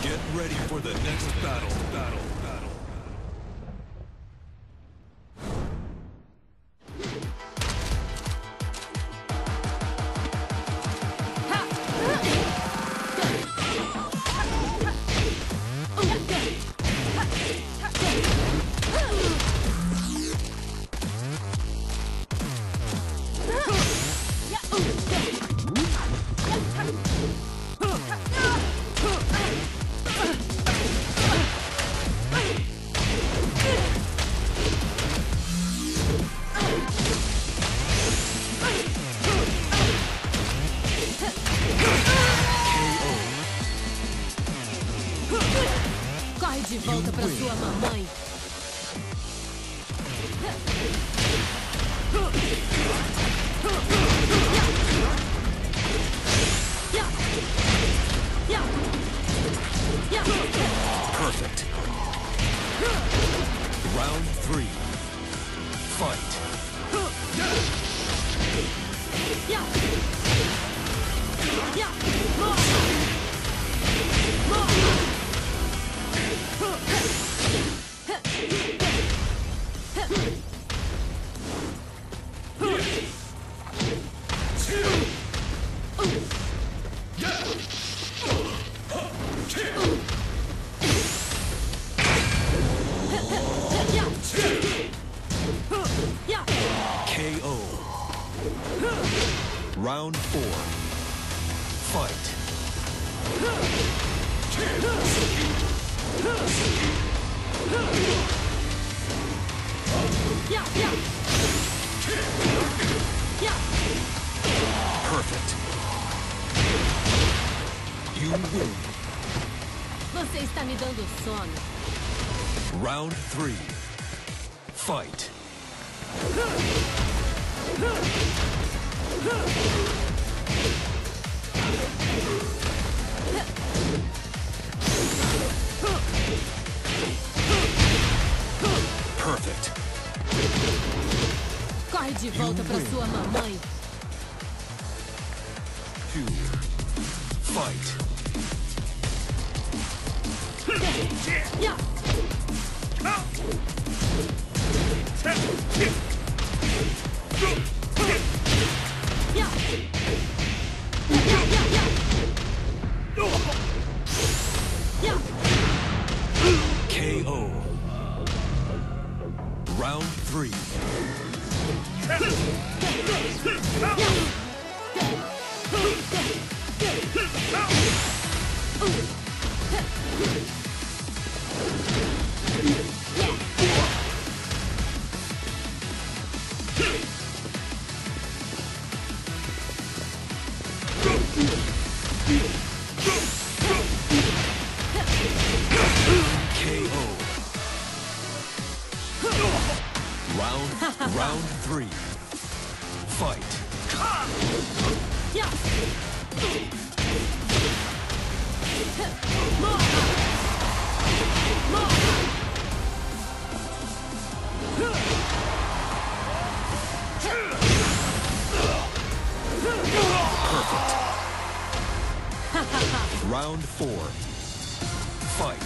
Get ready for the next battle. Corre de volta pra sua mamãe. Perfect. Round 3. Fight. KO. Round 4. Fight. Perfect. You win. Você está me dando sono. Round 3. Fight. Perfect. Corre de volta pra sua mamãe. 2. Fight. KO. Round 3. Round 3. Fight. Perfect. Round 4. Fight.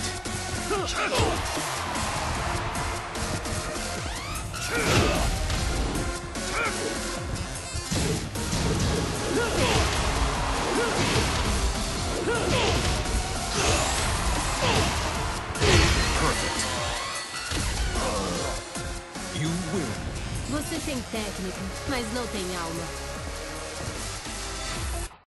Perfect. You win. Você tem técnica, mas não tem alma.